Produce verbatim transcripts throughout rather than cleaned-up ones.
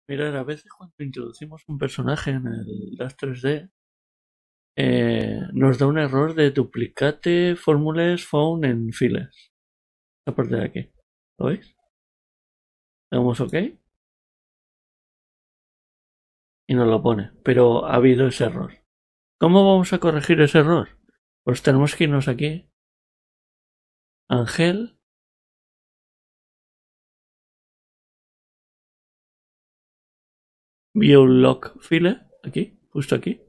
Mirad, a veces cuando introducimos un personaje en el D A S tres D, eh, nos da un error de duplicate formulas found en files. Esta parte de aquí. ¿Lo veis? Le damos OK y nos lo pone. Pero ha habido ese error. ¿Cómo vamos a corregir ese error? Pues tenemos que irnos aquí. Ángel. View log file. Aquí. Justo aquí.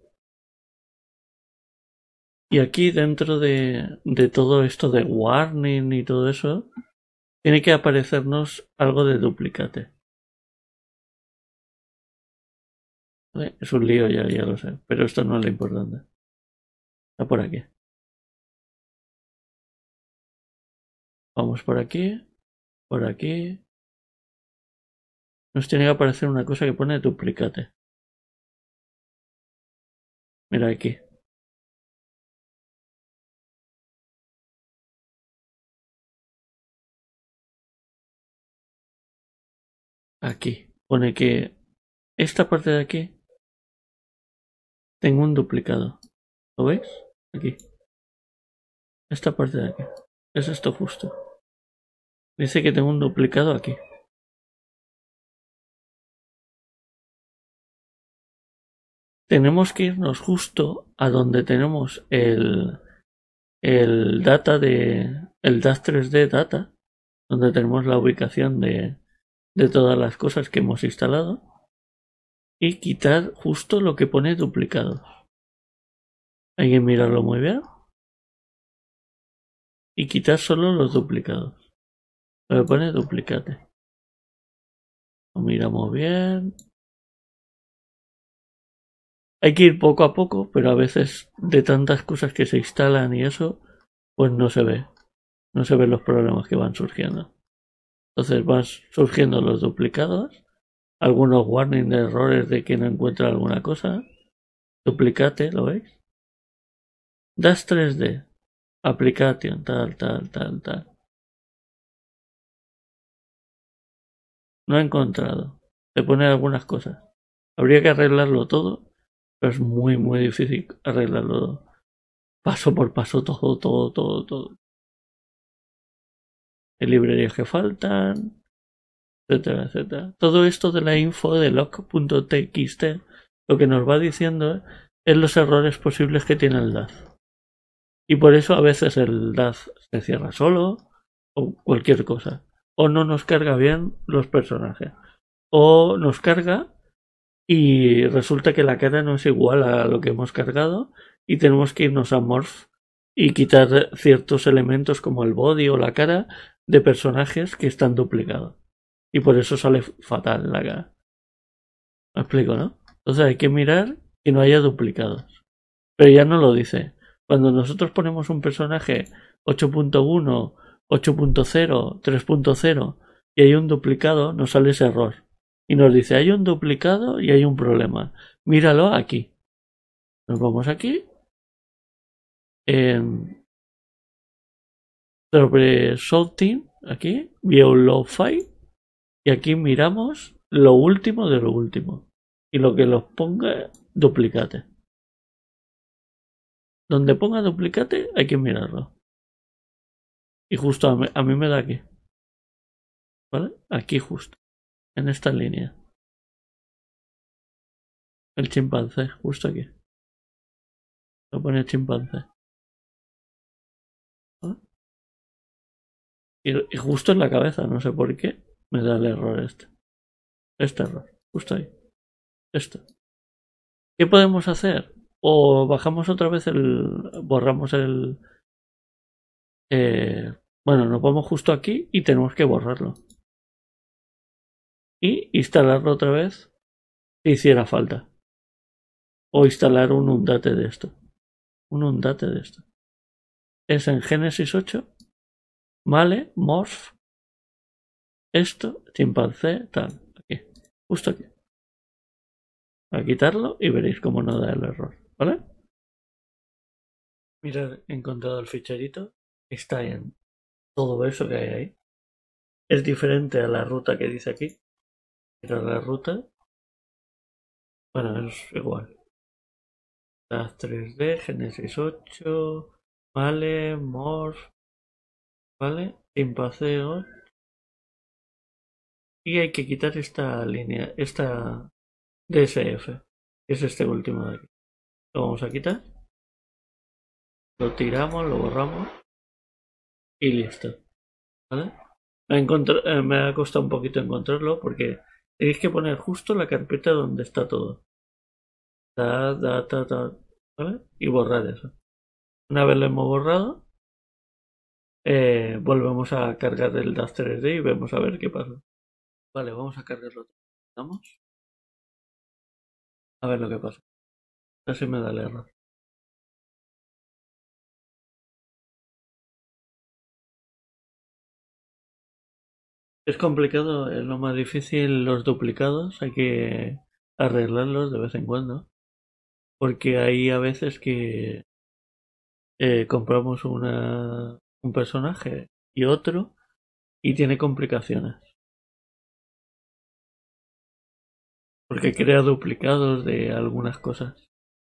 Y aquí dentro de, de todo esto de warning y todo eso, tiene que aparecernos algo de duplicate. ¿Vale? Es un lío, ya, ya lo sé, pero esto no es lo importante. Está por aquí. Vamos por aquí, por aquí. Nos tiene que aparecer una cosa que pone duplicate. Mira aquí. Aquí. Pone que esta parte de aquí tengo un duplicado. ¿Lo veis? Aquí. Esta parte de aquí. Es esto justo. Dice que tengo un duplicado aquí. Tenemos que irnos justo a donde tenemos el, el data de el D A S tres D data, donde tenemos la ubicación de, de todas las cosas que hemos instalado, y quitar justo lo que pone duplicados. Hay que mirarlo muy bien y quitar solo los duplicados. Lo que pone duplicate. Lo miramos bien. Hay que ir poco a poco, pero a veces de tantas cosas que se instalan y eso, pues no se ve. No se ven los problemas que van surgiendo. Entonces van surgiendo los duplicados, algunos warning de errores de que no encuentra alguna cosa. Duplicate, ¿lo veis? D A S tres D. Application, tal, tal, tal, tal. No he encontrado. Te pone algunas cosas. Habría que arreglarlo todo, pero es muy, muy difícil arreglarlo paso por paso, todo, todo, todo, todo. Hay librerías que faltan, etcétera, etcétera. Todo esto de la info de log.txt lo que nos va diciendo es los errores posibles que tiene el D A S. Y por eso a veces el D A S se cierra solo o cualquier cosa. O no nos carga bien los personajes. O nos carga y resulta que la cara no es igual a lo que hemos cargado y tenemos que irnos a Morph y quitar ciertos elementos como el body o la cara de personajes que están duplicados. Y por eso sale fatal la cara. ¿Me explico, no? Entonces hay que mirar que no haya duplicados. Pero ya no lo dice. Cuando nosotros ponemos un personaje ocho punto uno, ocho punto cero, tres punto cero y hay un duplicado, nos sale ese error. Y nos dice, hay un duplicado y hay un problema. Míralo aquí. Nos vamos aquí. En sobre Sorting, aquí, View Log File. Y aquí miramos lo último de lo último. Y lo que los ponga duplicate. Donde ponga duplicate hay que mirarlo. Y justo a mí, a mí me da aquí. ¿Vale? Aquí justo. En esta línea. El chimpancé, justo aquí. Lo pone chimpancé. ¿Vale? Y, y justo en la cabeza, no sé por qué, me da el error este. Este error. Justo ahí. Esto. ¿Qué podemos hacer? O bajamos otra vez el... borramos el... Eh, bueno, nos vamos justo aquí y tenemos que borrarlo. Y instalarlo otra vez si hiciera falta. O instalar un undate de esto. Un undate de esto. Es en Genesis ocho. Vale, morph. Esto, chimpancé, tal. Aquí. Justo aquí. A quitarlo y veréis cómo no da el error. ¿Vale? Mirad, he encontrado el ficherito. Está en todo eso que hay ahí. Es diferente a la ruta que dice aquí. Mira la ruta. Bueno, es igual. Las tres D, Genesis ocho, vale, Morph, vale, sin paseo. Y hay que quitar esta línea, esta D S F, que es este último de aquí. Lo vamos a quitar, lo tiramos, lo borramos y listo. ¿Vale? Me, eh, me ha costado un poquito encontrarlo porque tenéis que poner justo la carpeta donde está todo. Da, da, da, da, ¿vale? Y borrar eso. Una vez lo hemos borrado, eh, volvemos a cargar el D A Z tres D y vemos a ver qué pasa. Vale, vamos a cargarlo. Vamos. A ver lo que pasa. Casi me da el error. Es complicado, es lo más difícil los duplicados, hay que arreglarlos de vez en cuando, porque hay a veces que eh, compramos una, un personaje y otro y tiene complicaciones, porque crea duplicados de algunas cosas.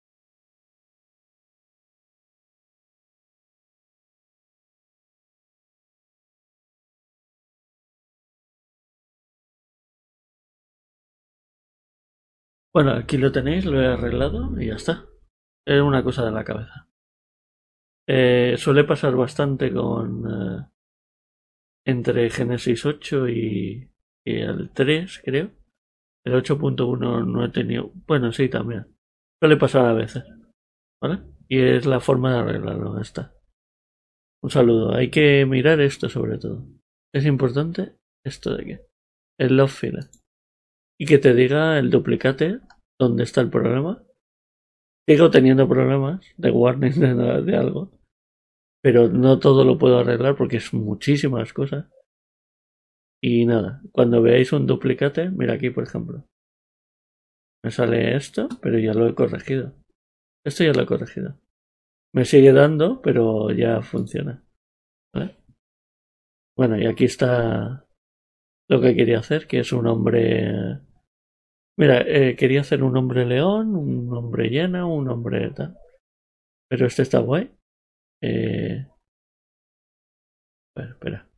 Bueno, aquí lo tenéis, lo he arreglado y ya está. Es una cosa de la cabeza. Eh, suele pasar bastante con eh, entre Genesis ocho y, y el tres, creo. El ocho punto uno no he tenido. Bueno, sí, también. Suele pasar a veces. ¿Vale? Y es la forma de arreglarlo. Está. Un saludo. Hay que mirar esto sobre todo. Es importante esto de aquí. El love filler. Y que te diga el duplicate dónde está el problema. Sigo teniendo problemas de warning de, de algo. Pero no todo lo puedo arreglar porque es muchísimas cosas. Y nada, cuando veáis un duplicate, mira aquí por ejemplo. Me sale esto, pero ya lo he corregido. Esto ya lo he corregido. Me sigue dando, pero ya funciona. ¿Vale? Bueno, y aquí está lo que quería hacer, que es un hombre... Mira, eh, quería hacer un hombre león, un hombre llena, un hombre tal. Pero este está guay. Eh... Bueno, espera.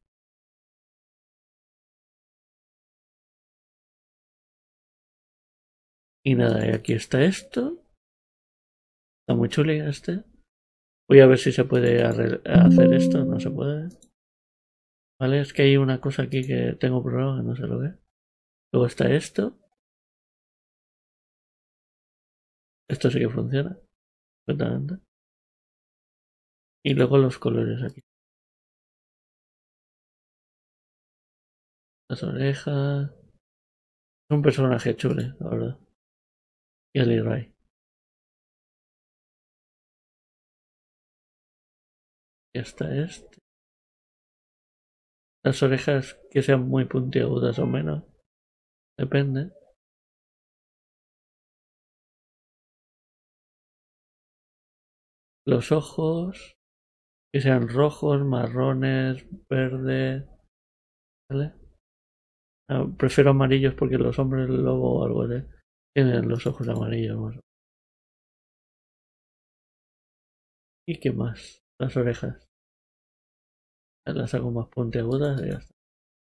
Y nada, y aquí está esto. Está muy chuli este. Voy a ver si se puede hacer esto. No se puede. Vale, es que hay una cosa aquí que tengo problema que no se lo ve. Luego está esto. Esto sí que funciona. Perfectamente. Y luego los colores aquí. Las orejas. Es un personaje chule, la verdad. Y el Ray. Ya está este. Las orejas que sean muy puntiagudas o menos. Depende. Los ojos. Que sean rojos, marrones, verdes. ¿Vale? Ah, prefiero amarillos porque los hombres lobo o algo de tienen los ojos amarillos. Más. ¿Y qué más? Las orejas. Las hago más puntiagudas y ya está.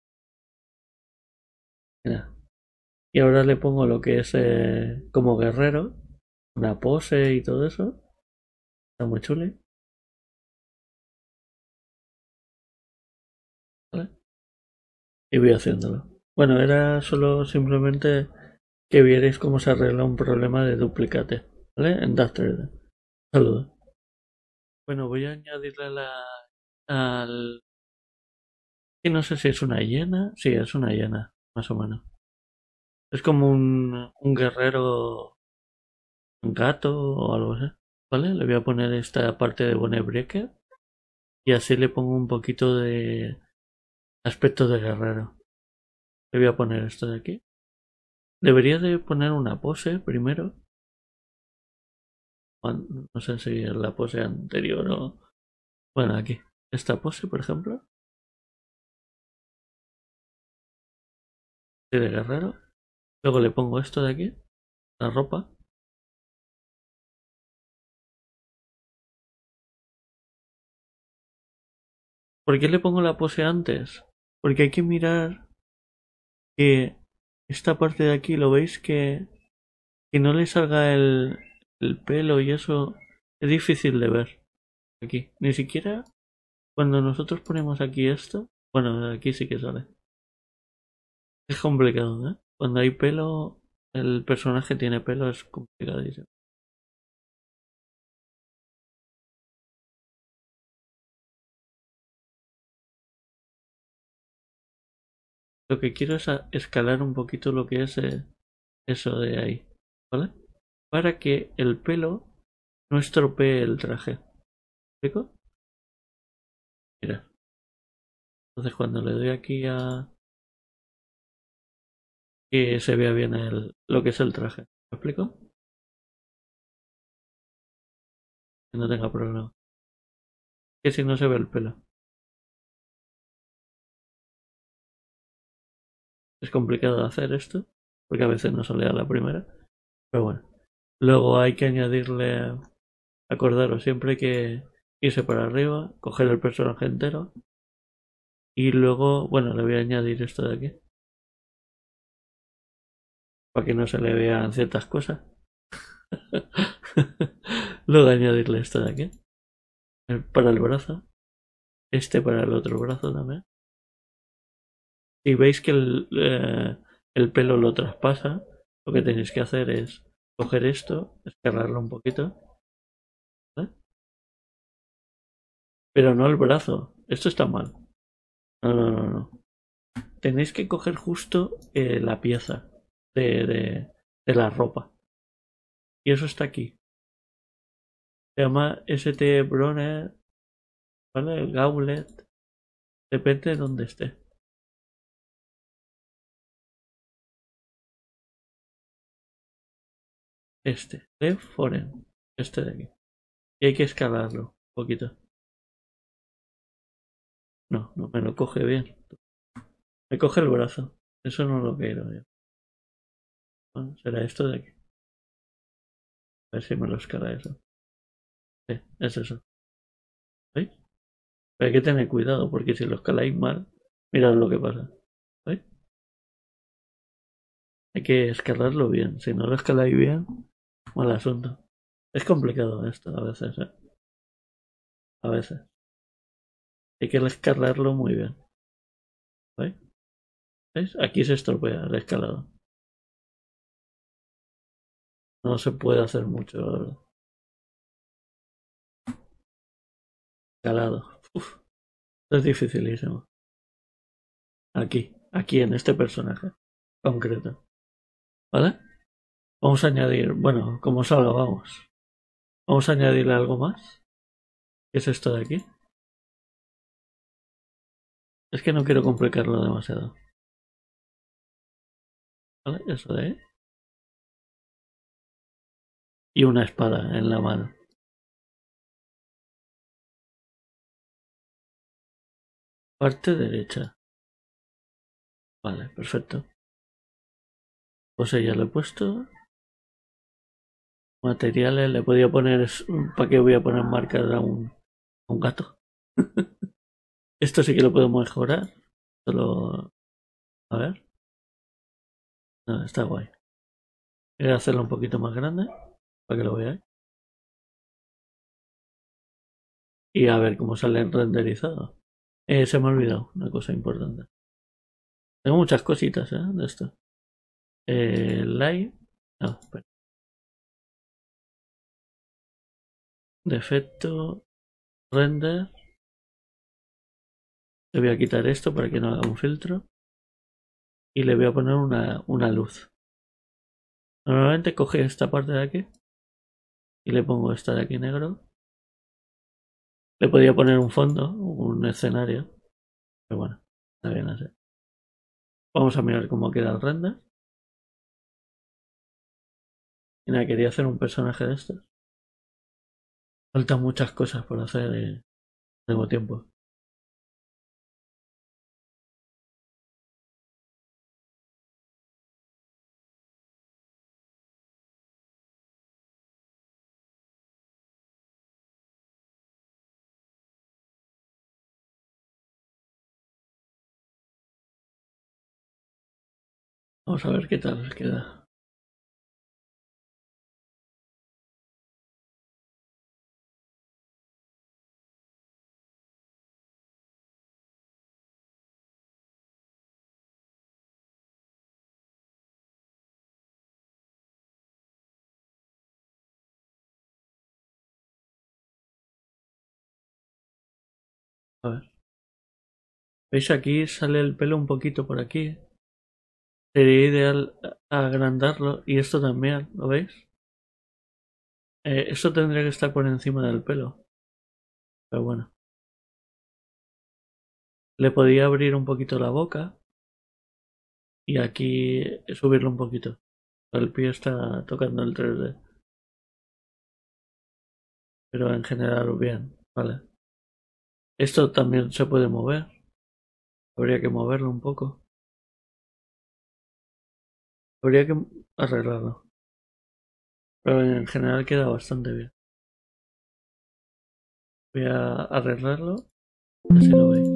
Mira. Y ahora le pongo lo que es eh, como guerrero. Una pose y todo eso. Está muy chuli. ¿Vale? Y voy haciéndolo. Bueno, era solo simplemente que vierais cómo se arregla un problema de duplicate. ¿Vale? En Dash tres D. Saludos. Bueno, voy a añadirle a la, al... Y no sé si es una hiena. Sí, es una hiena, más o menos. Es como un, un guerrero, un gato o algo así. ¿Vale? Le voy a poner esta parte de Bone Breaker. Y así le pongo un poquito de aspecto de guerrero. Le voy a poner esto de aquí. Debería de poner una pose primero. No sé si es la pose anterior o... Bueno, aquí. Esta pose, por ejemplo. De guerrero. Luego le pongo esto de aquí. la ropa. ¿Por qué le pongo la pose antes? Porque hay que mirar que esta parte de aquí, ¿lo veis? Que, que no le salga el, el pelo y eso es difícil de ver. Aquí, ni siquiera cuando nosotros ponemos aquí esto, bueno, aquí sí que sale. Es complicado, ¿eh? Cuando hay pelo, el personaje tiene pelo, es complicadísimo. Lo que quiero es escalar un poquito lo que es eh, eso de ahí, ¿vale? Para que el pelo no estropee el traje. ¿Me explico? Mira. Entonces cuando le doy aquí a que se vea bien el, lo que es el traje. ¿Me explico? Que no tenga problema. Que si no se ve el pelo. Es complicado de hacer esto, porque a veces no sale a la primera. Pero bueno. Luego hay que añadirle, acordaros, siempre hay que irse para arriba, coger el personaje entero. Y luego, bueno, le voy a añadir esto de aquí. Para que no se le vean ciertas cosas. Luego añadirle esto de aquí. Para el brazo. Este para el otro brazo también. Si veis que el, eh, el pelo lo traspasa, lo que tenéis que hacer es coger esto, escarrarlo un poquito, ¿vale? Pero no el brazo. Esto está mal. No, no, no, no. Tenéis que coger justo eh, la pieza de, de, de la ropa. Y eso está aquí. Se llama S T Bronner, ¿vale? El Gauntlet. Depende de donde esté. Este, de Foreign. Este de aquí. Y hay que escalarlo un poquito. No, no me lo coge bien. Me coge el brazo. Eso no lo quiero yo. Bueno, será esto de aquí. A ver si me lo escala eso. Sí, es eso. ¿Veis? Pero hay que tener cuidado porque si lo escaláis mal, mirad lo que pasa. ¿Veis? Hay que escalarlo bien. Si no lo escaláis bien, mal asunto. Es complicado esto a veces, ¿eh? A veces. Hay que escalarlo muy bien. ¿Veis? ¿Veis? Aquí se estropea el escalado. No se puede hacer mucho escalado. Uf, es dificilísimo. Aquí, aquí en este personaje concreto. ¿Vale? Vamos a añadir, bueno, como salga, vamos. Vamos a añadirle algo más. ¿Qué es esto de aquí? Es que no quiero complicarlo demasiado. ¿Vale? Eso de ahí. Y una espada en la mano. Parte derecha. Vale, perfecto. Pues ya lo he puesto. Materiales, le podía poner. ¿Para qué voy a poner marcas a un, a un gato? Esto sí que lo puedo mejorar. Solo. A ver. No, está guay. Voy a hacerlo un poquito más grande. Para que lo veáis. Y a ver cómo sale renderizado. Eh, se me ha olvidado una cosa importante. Tengo muchas cositas, ¿eh? De esto. Eh, live. No, espera. Defecto. Render. Le voy a quitar esto para que no haga un filtro. Y le voy a poner una, una luz. Normalmente coge esta parte de aquí. Y le pongo esta de aquí negro. Le podría poner un fondo, un escenario. Pero bueno, está bien así. Vamos a mirar cómo queda el render. Y nada, quería hacer un personaje de estos. Faltan muchas cosas por hacer y tengo tiempo. Vamos a ver qué tal les queda. A ver. ¿Veis? Aquí sale el pelo un poquito por aquí. Sería ideal agrandarlo. Y esto también, ¿lo veis? Eh, esto tendría que estar por encima del pelo. Pero bueno. Le podía abrir un poquito la boca. Y aquí subirlo un poquito. El pie está tocando el tres D. Pero en general bien. Vale. Esto también se puede mover. Habría que moverlo un poco. Habría que arreglarlo. Pero en general queda bastante bien. Voy a arreglarlo. Así lo veis.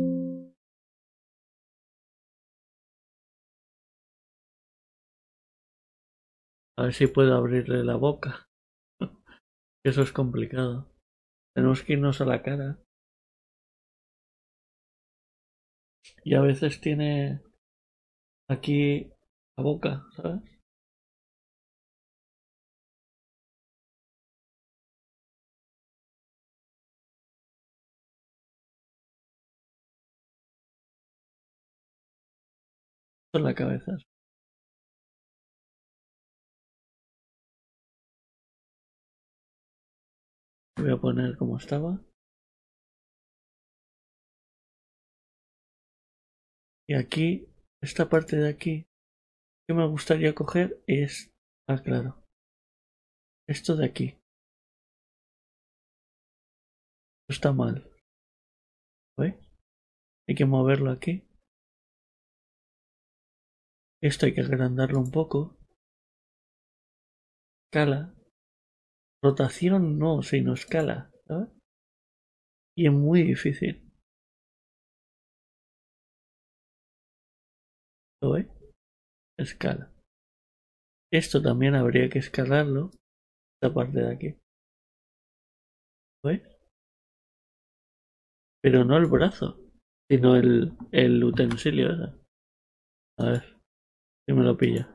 A ver si puedo abrirle la boca. Eso es complicado. Tenemos que irnos a la cara. Y a veces tiene aquí la boca, ¿sabes? Esto es la cabeza. Voy a poner como estaba. Y aquí, esta parte de aquí, que me gustaría coger es... Ah, claro. Esto de aquí. Está mal. ¿Veis? Hay que moverlo aquí. Esto hay que agrandarlo un poco. Escala. Rotación no, sino escala. ¿Sabes? Y es muy difícil. ¿Lo veis? Escala. Esto también habría que escalarlo. Esta parte de aquí. ¿Lo veis? Pero no el brazo, sino el, el utensilio ese. A ver, si me lo pilla.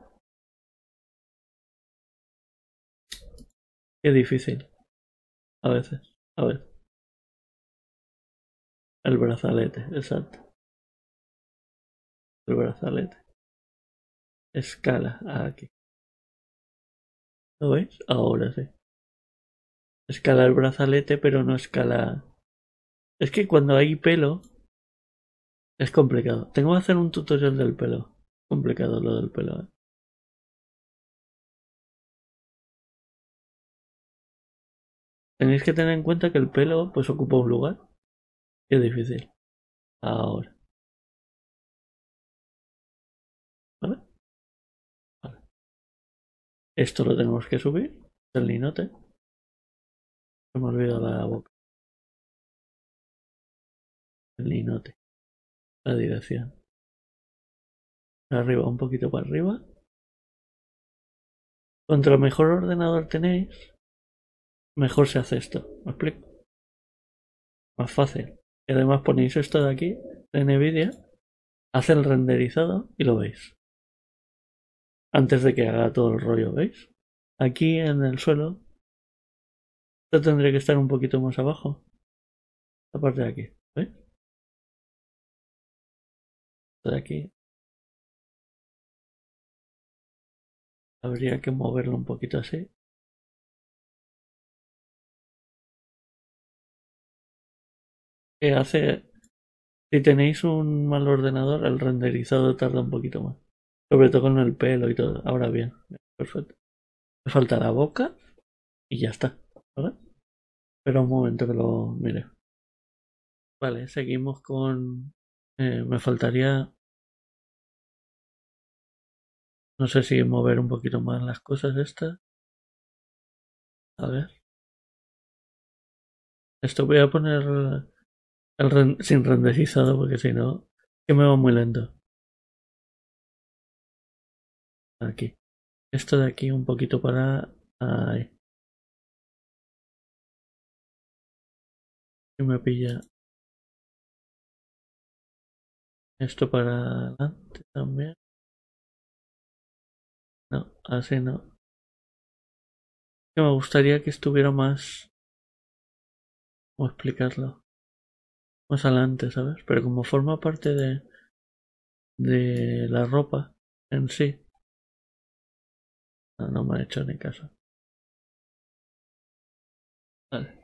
Qué difícil. A veces. A ver. El brazalete, exacto. El brazalete. Escala aquí. ¿Lo veis? Ahora sí. Escala el brazalete, pero no escala... Es que cuando hay pelo es complicado. Tengo que hacer un tutorial del pelo. Complicado lo del pelo, ¿eh? Tenéis que tener en cuenta que el pelo pues ocupa un lugar. Qué difícil. Ahora. ¿Vale? Vale. Esto lo tenemos que subir. El linote. Se me olvida la boca. El linote. La dirección. Arriba, un poquito para arriba. Cuanto mejor ordenador tenéis, mejor se hace esto. ¿Me explico? Más fácil. Y además ponéis esto de aquí, de Nvidia, hace el renderizado y lo veis. Antes de que haga todo el rollo, ¿veis? Aquí en el suelo, esto tendría que estar un poquito más abajo. La parte de aquí, ¿veis? Esto de aquí. Habría que moverlo un poquito así. Que hace... Si tenéis un mal ordenador, el renderizado tarda un poquito más. Sobre todo con el pelo y todo. Ahora bien, perfecto. Me falta la boca y ya está. ¿Vale? Espera un momento que lo mire. Vale, seguimos con... eh, me faltaría... No sé si mover un poquito más las cosas estas. A ver. Esto voy a poner el ren- sin renderizado porque si no, que me va muy lento. Aquí. Esto de aquí un poquito para... Ahí. Y me pilla... Esto para adelante también. No, así no. Que me gustaría que estuviera más... ¿Cómo explicarlo? Más adelante, ¿sabes? Pero como forma parte de... De la ropa en sí. No, no me ha hecho ni caso. Vale.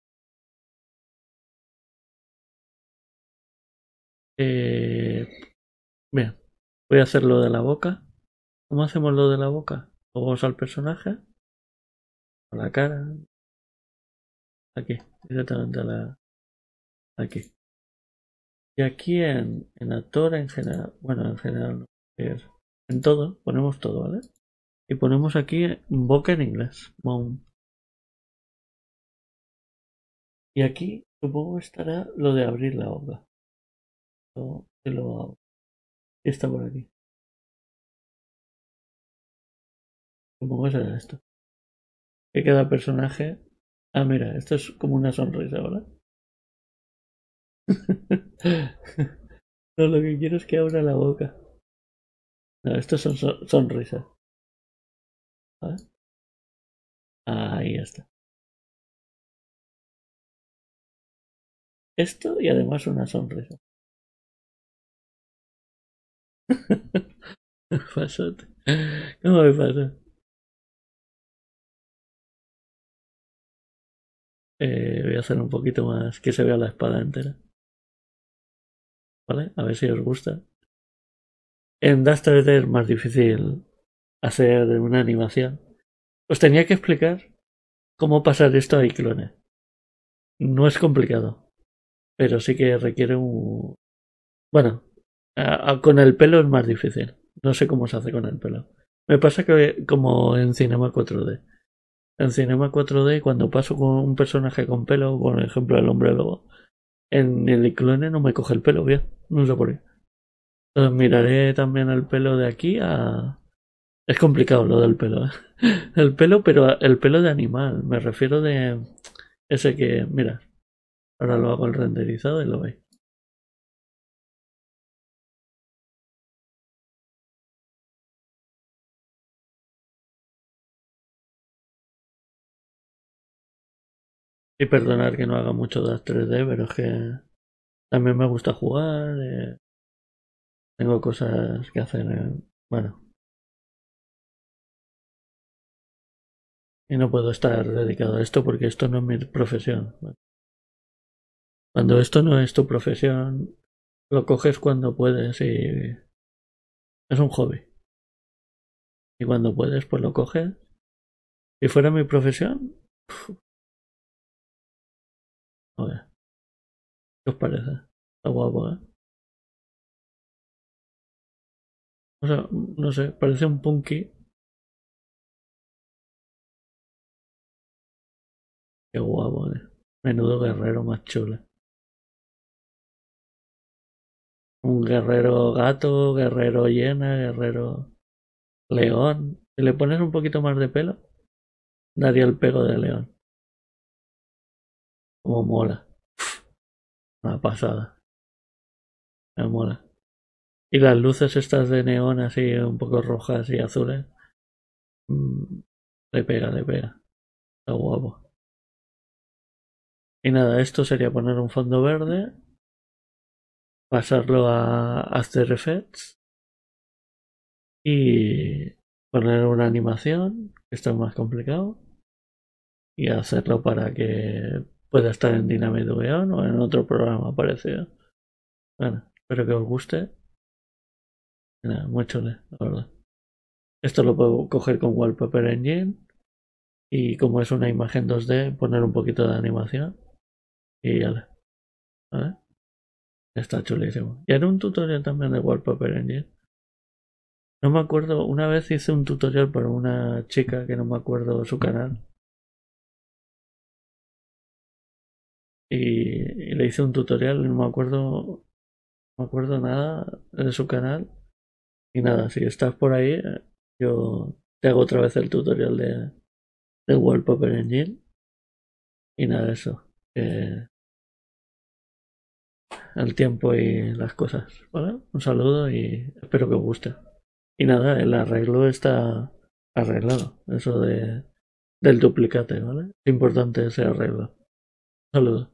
Eh, bien. Voy a hacer lo de la boca. ¿Cómo hacemos lo de la boca? Vamos al personaje. A la cara. Aquí. Directamente a la... Aquí. Y aquí en, en actor en general. Bueno, en general no. Es en todo. Ponemos todo, ¿vale? Y ponemos aquí boca en inglés. Mouth. Y aquí supongo que estará lo de abrir la boca. Lo, que lo hago. Y está por aquí. Supongo que será esto. Que cada personaje... Ah, mira, esto es como una sonrisa, ¿verdad? No, lo que quiero es que abra la boca. No, estos son so- sonrisas. ¿Vale? Ahí está. Esto y además una sonrisa. Pasote. ¿Cómo me pasa? Eh, voy a hacer un poquito más que se vea la espada entera. ¿Vale? A ver si os gusta. En Dust tres D es más difícil hacer una animación. Os tenía que explicar cómo pasar esto a iClone. No es complicado, pero sí que requiere un... Bueno, a- a- con el pelo es más difícil. No sé cómo se hace con el pelo. Me pasa que como en Cinema cuatro D. En Cinema cuatro D, cuando paso con un personaje con pelo, por ejemplo el hombre lobo, en el iClone no me coge el pelo bien. No sé por qué. Entonces miraré también el pelo de aquí a... Es complicado lo del pelo, ¿eh? El pelo, pero el pelo de animal. Me refiero de ese que, mira, ahora lo hago el renderizado y lo veis. Y perdonar que no haga mucho de tres D, pero es que también me gusta jugar. Eh, tengo cosas que hacer. Eh, bueno, y no puedo estar dedicado a esto porque esto no es mi profesión. Cuando esto no es tu profesión, lo coges cuando puedes y es un hobby. Y cuando puedes, pues lo coges. Si fuera mi profesión, a ver, ¿qué os parece? Está guapo, ¿eh? O sea, no sé, parece un punky. Qué guapo, ¿eh? Menudo guerrero más chulo. Un guerrero gato, guerrero hiena, guerrero león. Si le pones un poquito más de pelo, daría el pego de león. Como mola. Una pasada. Me mola. Y las luces estas de neón así un poco rojas y azules. Mmm, le pega, le pega. Está guapo. Y nada, esto sería poner un fondo verde, pasarlo a After Effects y poner una animación, que esto es más complicado, y hacerlo para que pueda estar en Dynamite V O o en otro programa parecido. Bueno, espero que os guste. Nada, muy chule, la verdad. Esto lo puedo coger con Wallpaper Engine y como es una imagen dos D, poner un poquito de animación y ya. ¿Vale? Está chulísimo. Y haré un tutorial también de Wallpaper Engine. No me acuerdo, una vez hice un tutorial para una chica que no me acuerdo su canal. Y, y le hice un tutorial, no me acuerdo, no me acuerdo nada de su canal. Y nada, si estás por ahí, Yo te hago otra vez el tutorial de, de Wallpaper Engine. Y nada, eso. Que el tiempo y las cosas, ¿vale? Un saludo y espero que os guste. Y nada, el arreglo está arreglado. Eso de, del duplicate, ¿vale? Es importante ese arreglo. Un saludo.